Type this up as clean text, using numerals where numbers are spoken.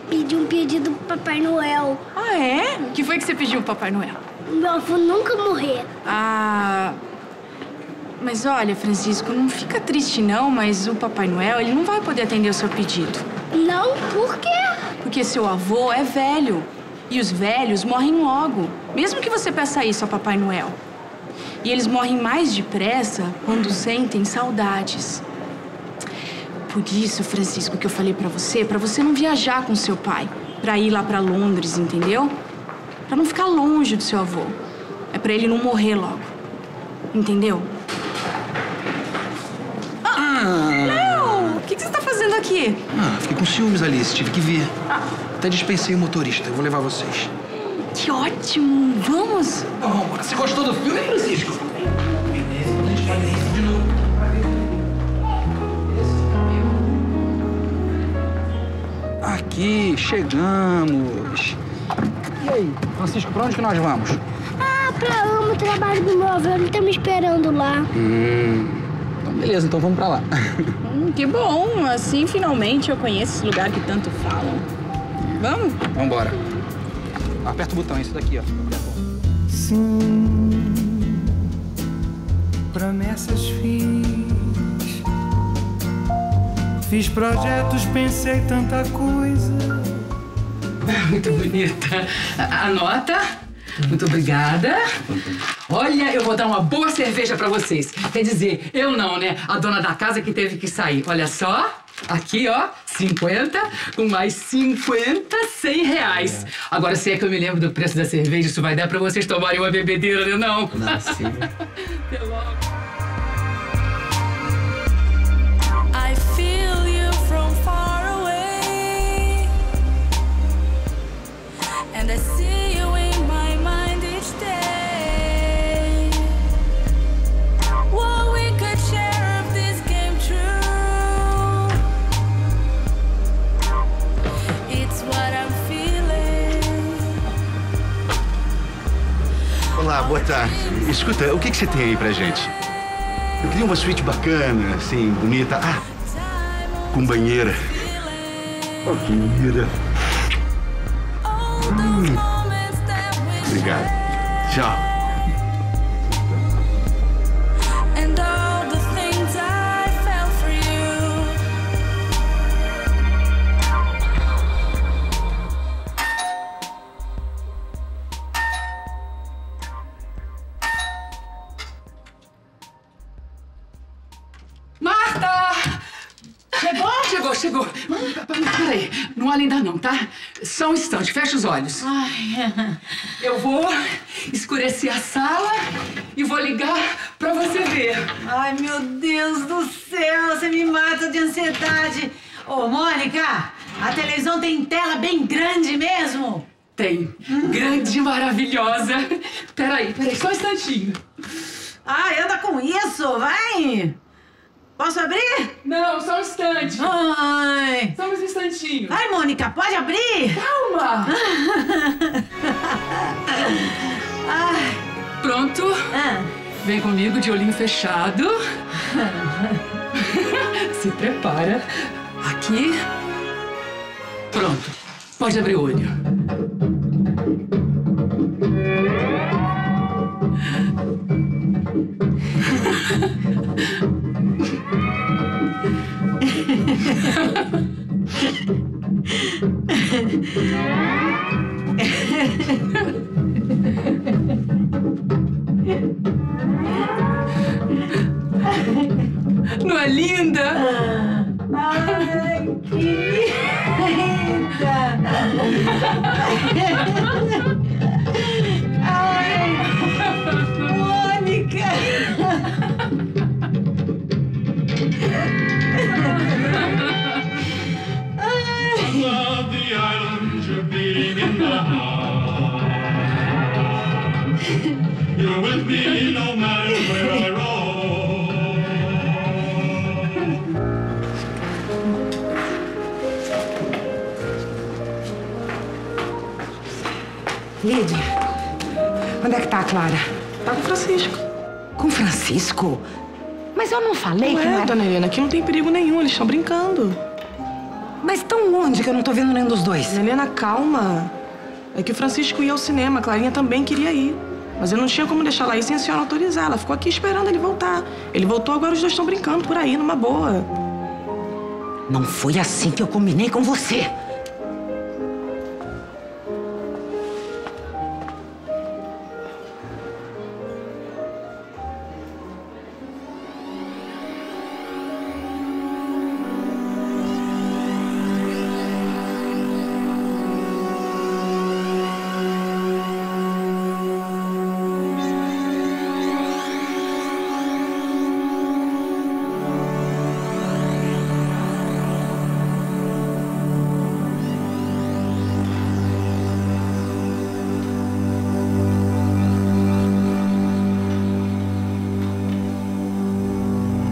pedi um pedido pro Papai Noel. Ah, é? O que foi que você pediu pro Papai Noel? Meu avô nunca morrer. Ah... Mas olha, Francisco, não fica triste não, mas o Papai Noel, ele não vai poder atender o seu pedido. Não? Por quê? Porque seu avô é velho. E os velhos morrem logo, mesmo que você peça isso ao Papai Noel. E eles morrem mais depressa quando sentem saudades. Por isso, Francisco, que eu falei pra você não viajar com seu pai, pra ir lá pra Londres, entendeu? Pra não ficar longe do seu avô. É pra ele não morrer logo. Entendeu? Léo! O que você tá fazendo aqui? Fiquei com ciúmes, Alice. Tive que vir. Até dispensei o motorista. Eu vou levar vocês. Que ótimo! Vamos? Vamos embora. Você gostou do filme, Francisco? Beleza, a gente faz isso de novo. Aqui, chegamos. E aí, Francisco, pra onde que nós vamos? Pra amo o trabalho do meu avô. Ele tá me esperando lá. Então, beleza, então vamos pra lá. Que bom! Assim, finalmente, eu conheço esse lugar que tanto falam. Vamos? Vambora. Aperta o botão, esse daqui, ó. Sim, promessas fiz projetos, pensei tanta coisa. Muito bonita. Anota. Muito obrigada. Olha, eu vou dar uma boa cerveja pra vocês. Quer dizer, eu não, né? A dona da casa que teve que sair. Olha só. Aqui, ó, 50, com mais 50, R$100. Agora, se é que eu me lembro do preço da cerveja, isso vai dar pra vocês tomarem uma bebedeira, né, não? Não, sim. Até logo. I feel you from far away, and I see you in my mind each day. What we could share if this came true. It's what I'm feeling. Olá, boa tarde. Escuta, o que você tem aí pra gente? Eu queria uma suíte bacana, assim, bonita. Com banheira. Oh, que linda. Obrigado. Tchau. And all the things I felt for you. Marta! Chegou. Peraí, não olha ainda não, tá? Só um instante, fecha os olhos. Ai, eu vou escurecer a sala e vou ligar pra você ver. ai, meu Deus do céu, você me mata de ansiedade. Ô, Mônica, a televisão tem tela bem grande mesmo? Tem. Grande e maravilhosa. Peraí, só um instantinho. Ai, anda com isso, vai! Posso abrir? Não, só um instante. Ai! Só um instantinho. Vai, Mônica, pode abrir? Calma! Ai. Pronto. Vem comigo de olhinho fechado. Se prepara. Aqui. Pronto. Pode abrir o olho. Não é linda? Ai, que linda! Ai, Mônica! Above the island, you're beating in the heart. You're with me no matter where I roam. Lídia, onde é que tá a Clara? Tá com o Francisco. Com o Francisco? Mas eu não falei que não era... Dona Helena, aqui não tem perigo nenhum, eles estão brincando. Mas estão onde que eu não tô vendo nenhum dos dois? Helena, calma. É que o Francisco ia ao cinema, a Clarinha também queria ir. Mas eu não tinha como deixar ela ir sem a senhora autorizar. Ela ficou aqui esperando ele voltar. Ele voltou, agora os dois estão brincando por aí, numa boa. Não foi assim que eu combinei com você.